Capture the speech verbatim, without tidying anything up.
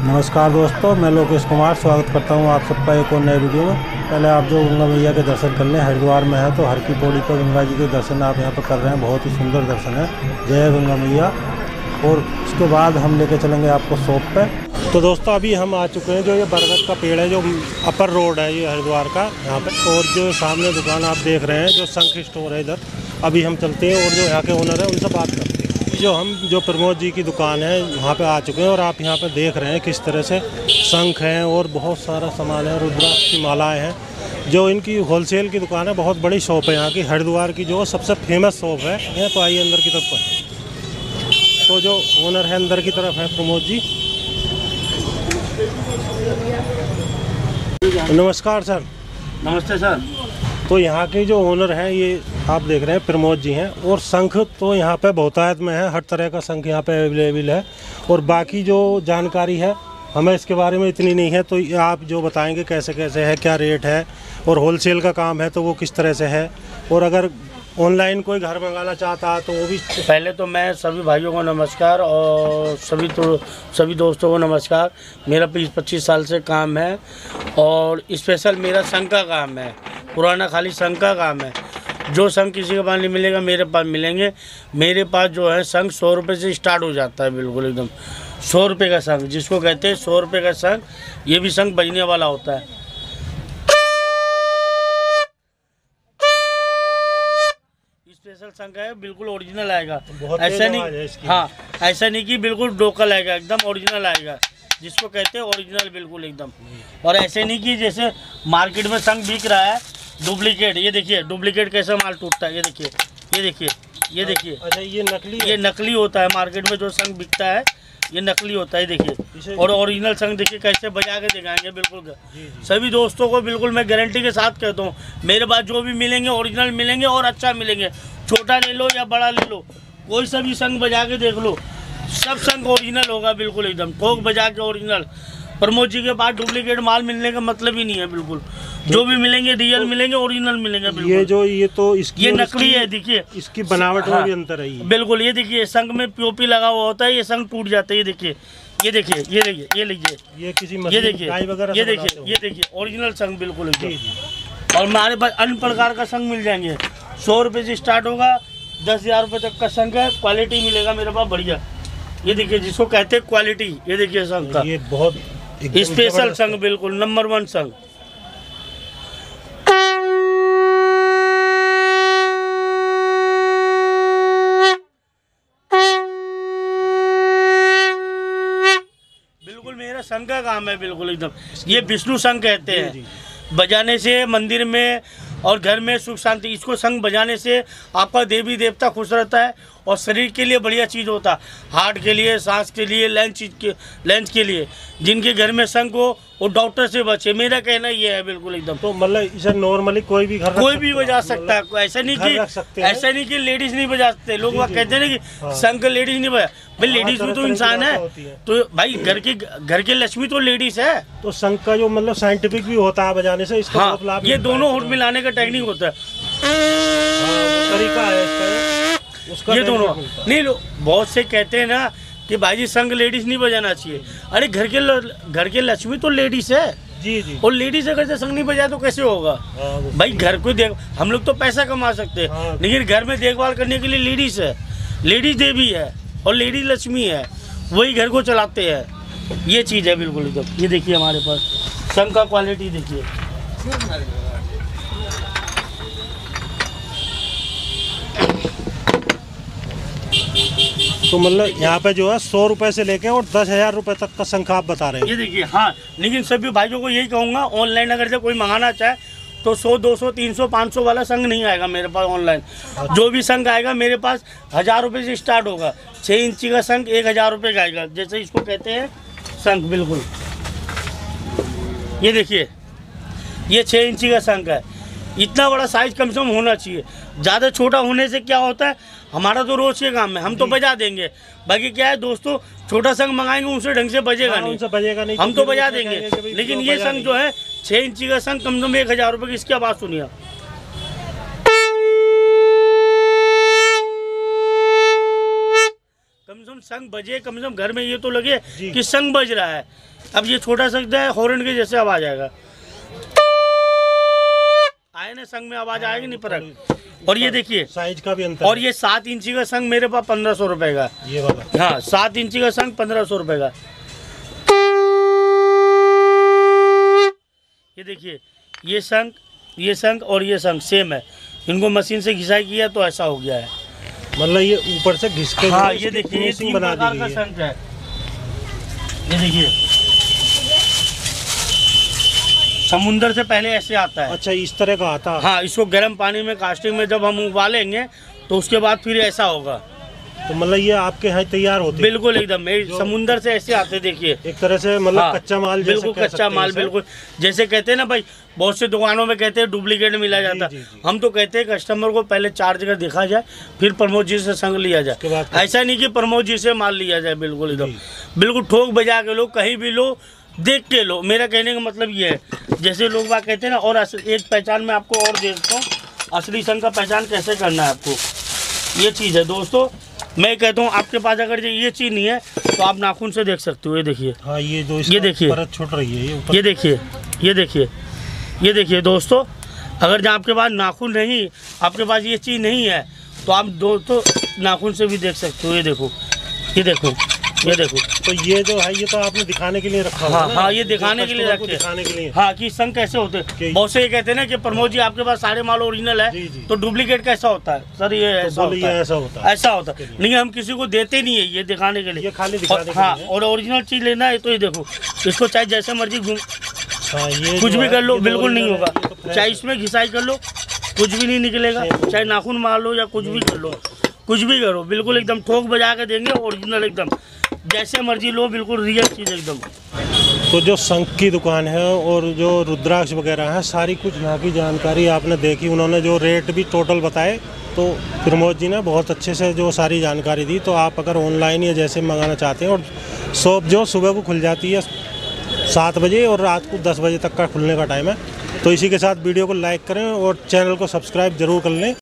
नमस्कार दोस्तों, मैं लोकेश कुमार स्वागत करता हूं आप सबका एक और नए वीडियो में। पहले आप जो गंगा मैया के दर्शन कर लें। हरिद्वार में है तो हर की पौड़ी पर गंगा जी के दर्शन आप यहां पर कर रहे हैं। बहुत ही सुंदर दर्शन है। जय गंगा मैया। और उसके बाद हम लेके चलेंगे आपको शॉप पे। तो दोस्तों अभी हम आ चुके हैं। जो ये बरगद का पेड़ है, जो अपर रोड है ये हरिद्वार का यहाँ पे, और जो सामने दुकान आप देख रहे हैं जो शंख स्टोर है, इधर अभी हम चलते हैं और जो यहाँ के ओनर है उनसे बात करते हैं। जो हम जो प्रमोद जी की दुकान है वहाँ पे आ चुके हैं और आप यहाँ पे देख रहे हैं किस तरह से शंख हैं और बहुत सारा सामान है। रुद्राक्ष की मालाएँ हैं। जो इनकी होलसेल की दुकान है, बहुत बड़ी शॉप है यहाँ की, हरिद्वार की जो सबसे फेमस शॉप है। यहाँ तो आइए अंदर की तरफ। तो जो ओनर है अंदर की तरफ है प्रमोद जी। नमस्कार सर। नमस्ते सर। तो यहाँ के जो ओनर हैं ये आप देख रहे हैं प्रमोद जी हैं। और शंख तो यहाँ पे बहुतायत में है, हर तरह का शंख यहाँ पे अवेलेबल है। और बाकी जो जानकारी है हमें इसके बारे में इतनी नहीं है, तो आप जो बताएंगे कैसे कैसे है, क्या रेट है, और होलसेल का काम है तो वो किस तरह से है, और अगर ऑनलाइन कोई घर मंगाना चाहता है तो वो भी। पहले तो मैं सभी भाइयों को नमस्कार और सभी तो सभी दोस्तों को नमस्कार। मेरा बीस पच्चीस साल से काम है और स्पेशल मेरा शंख का काम है। पुराना खाली शंख का काम है। जो शंख किसी के पास नहीं मिलेगा मेरे पास मिलेंगे। मेरे पास जो है शंख सौ रुपये से स्टार्ट हो जाता है, बिल्कुल एकदम सौ रुपये का शंख, जिसको कहते हैं सौ रुपये का शंख। ये भी शंख बजने वाला होता है। स्पेशल शंख है, बिल्कुल ओरिजिनल आएगा। ऐसा नहीं, हाँ ऐसा नहीं कि बिल्कुल लोकल आएगा, एकदम ओरिजिनल आएगा, जिसको कहते हैं ओरिजिनल, बिल्कुल एकदम। और ऐसे नहीं कि जैसे मार्केट में शंख बिक रहा है डुप्लीकेट। ये देखिए डुप्लीकेट कैसे माल टूटता है। ये देखिए, ये देखिए, ये देखिए। अच्छा, ये नकली है? ये नकली होता है। मार्केट में जो शंख बिकता है ये नकली होता है। देखिए, और ओरिजिनल शंख देखिए कैसे बजा के दिखाएंगे। बिल्कुल सभी दोस्तों को बिल्कुल मैं गारंटी के साथ कहता हूँ, मेरे पास जो भी मिलेंगे ओरिजिनल मिलेंगे और अच्छा मिलेंगे। छोटा ले लो या बड़ा ले लो, कोई सा भी शंख बजा के देख लो, सब शंख ओरिजिनल होगा, बिल्कुल एकदम ठोक बजा के ओरिजिनल। प्रमोद जी के पास डुप्लीकेट माल मिलने का मतलब ही नहीं है। बिल्कुल जो भी मिलेंगे रियल मिलेंगे, ओरिजिनल मिलेंगे। बिल्कुल ये जो ये तो इसकी ये नकली है। देखिए इसकी बनावट में भी अंतर है। ये बिल्कुल, ये देखिए शंख में पीओपी लगा हुआ होता है, ये शंख टूट जाता है। ये देखिए, ये देखिए, ये देखिए, ये लीजिए, ये किसी ये देखिए, ये देखिए, ये देखिए ओरिजिनल शंख बिल्कुल एकदम। और हमारे पास अन्य प्रकार का शंख मिल जाएंगे। सौ रुपये से स्टार्ट होगा, दस हजार रुपये तक का शंख है। क्वालिटी मिलेगा मेरे पास बढ़िया। ये देखिए जिसको कहते हैं क्वालिटी। ये देखिए शंख का, ये बहुत स्पेशल शंख, बिल्कुल नंबर वन शंख। बिल्कुल मेरा शंख का काम है, बिल्कुल एकदम। ये विष्णु शंख कहते हैं। बजाने से मंदिर में और घर में सुख शांति। इसको शंख बजाने से आपका देवी देवता खुश रहता है और शरीर के लिए बढ़िया चीज़ होता है। हार्ट के लिए, सांस के लिए, लंच के लंच के लिए। जिनके घर में शंख हो वो डॉक्टर से बचे, मेरा कहना ये है, बिल्कुल एकदम। तो मतलब इसे नॉर्मली कोई भी घर कोई भी बजा सकता है। ऐसा नहीं कि ऐसा नहीं कि लेडीज नहीं बजा सकते। लोग वह कहते हैं कि शंख लेडीज नहीं बजा। भाई लेडीज भी तो इंसान है। तो भाई घर की घर की लक्ष्मी तो लेडीज है। तो शंख का जो मतलब साइंटिफिक भी होता है बजाने से, इसका हाँ, लाभ ये दोनों होठ मिलाने का टेक्निक होता है। तरीका है इसका, उसका ये दोनों नहीं। लो बहुत से कहते हैं ना कि भाई जी शंख लेडीज नहीं बजाना चाहिए। अरे घर के घर के लक्ष्मी तो लेडीज है। जी जी। और लेडीज अगर से शंख नहीं बजाए तो कैसे होगा? भाई घर को देख, हम लोग तो पैसा कमा सकते हैं। हाँ, लेकिन घर में देखभाल करने के लिए लेडीज है। लेडीज देवी है और लेडीज लक्ष्मी है, वही घर को चलाते हैं। ये चीज़ है बिल्कुल एकदम। ये देखिए हमारे पास शंख का क्वालिटी देखिए। तो मतलब यहाँ पे जो है सौ रुपए से लेके और दस हजार रुपए तक का शंख आप बता रहे हैं। ये देखिए, हाँ लेकिन सभी भाइयों को यही कहूँगा, ऑनलाइन अगर से कोई मंगाना चाहे तो सौ दो सौ तीन सौ पाँच सौ वाला शंख नहीं आएगा मेरे पास ऑनलाइन। जो भी शंख आएगा मेरे पास हज़ार रुपये से स्टार्ट होगा। छः इंची का शंख एक हज़ार रुपये का आएगा, जैसे इसको कहते हैं शंख। बिल्कुल ये देखिए, ये छः इंची का शंख है। इतना बड़ा साइज कम से कम होना चाहिए। ज़्यादा छोटा होने से क्या होता है, हमारा तो रोज़ के काम है, हम तो बजा देंगे। बाकी क्या है दोस्तों, छोटा शंख मंगाएंगे उनसे ढंग से बजेगा नहीं, उनसे बजेगा नहीं, हम तो बजा देंगे। लेकिन ये शंख जो है छः इंची का शंख, कम से कम एक हज़ार रुपये की, इसकी आवाज़ सुनिए। कम से कम शंख बजे, कम से कम घर में ये तो लगे कि शंख बज रहा है। अब ये छोटा शंख है, हॉर्न के जैसे आवाज आएगा, आए ना शंख में आवाज आएगी नहीं फर्क। और ये देखिए साइज का भी अंतर। और ये सात इंची का शंख मेरे पास पंद्रह सौ रुपए का, ये वाला हाँ सात इंची का शंख पंद्रह सौ रुपए का। ये देखिए ये शंख, ये शंख और ये शंख सेम है, इनको मशीन से घिसाई किया तो ऐसा हो गया है। मतलब ये ऊपर से घिस के, हाँ ये देखिए ये तीन बना प्रकार दी का गई शंख है। ये देखिए समुंदर से पहले ऐसे आता है। अच्छा इस तरह का आता है। हाँ इसको गर्म पानी में कास्टिंग में जब हम उबालेंगे तो उसके बाद फिर ऐसा होगा। तो मतलब ये आपके यहाँ तैयार होते हैं? बिल्कुल एकदम समुंदर से ऐसे आते, देखिए एक तरह से मतलब हाँ, कच्चा माल, बिल्कुल कच्चा माल, बिल्कुल जैसे कहते हैं ना भाई, बहुत से दुकानों में कहते हैं डुप्लीकेट मिला जाता है, हम तो कहते हैं कस्टमर को पहले चार जगह देखा जाए फिर प्रमोद जी से संग लिया जाए। ऐसा नहीं कि प्रमोद जी से माल लिया जाए, बिल्कुल एकदम बिल्कुल ठोक बजा के लो, कहीं भी लो, देख के लो। मेरा कहने का मतलब ये है, जैसे लोग बात कहते हैं ना, और एक पहचान में आपको और दे देता हूँ, असली संग का पहचान कैसे करना है आपको। ये चीज़ है दोस्तों, मैं कहता हूँ आपके पास अगर ये चीज़ नहीं है तो आप नाखून से देख सकते हो। ये देखिए हाँ ये जो ये देखिए परत छूट रही है, ये ये देखिए ये देखिए ये देखिए दोस्तों, अगर जहाँ आपके पास नाखून नहीं, आपके पास ये चीज़ नहीं है तो आप दोस्तों नाखून से भी देख सकते हो। ये देखो ये देखो ये देखो, तो ये जो है ये तो आपने दिखाने के लिए रखा हाँ हाँ ये दिखाने के लिए रखते हैं, दिखाने के लिए हाँ कि संग कैसे होते हैं। बहुत से ये कहते हैं ना कि प्रमोद जी आपके पास सारे माल ओरिजिनल है जी, जी। तो डुप्लीकेट कैसा होता है सर, ये तो ऐसा होता है, ऐसा होता है ऐसा होता है नहीं, हम किसी को देते नहीं है, ये दिखाने के लिए, ये खाली दिखाने के हाँ लिए। और ओरिजिनल चीज़ लेना है तो ये देखो, इसको चाहे जैसे मर्जी घूम हाँ, ये कुछ भी कर लो बिल्कुल नहीं होगा, तो चाहे इसमें घिसाई कर लो कुछ भी नहीं निकलेगा, चाहे नाखून मार लो या कुछ भी कर लो, कुछ भी करो, बिल्कुल एकदम ठोक बजा के देंगे ओरिजिनल, एकदम जैसे मर्जी लो, बिल्कुल रियल चीज़ एकदम। तो जो शंख की दुकान है और जो रुद्राक्ष वगैरह है, सारी कुछ यहाँ की जानकारी आपने देखी, उन्होंने जो रेट भी टोटल बताए, तो प्रमोद जी ने बहुत अच्छे से जो सारी जानकारी दी। तो आप अगर ऑनलाइन या जैसे मंगाना चाहते हैं, और शॉप जो सुबह को खुल जाती है सात बजे और रात को दस बजे तक का खुलने का टाइम है। तो इसी के साथ वीडियो को लाइक करें और चैनल को सब्सक्राइब जरूर कर लें।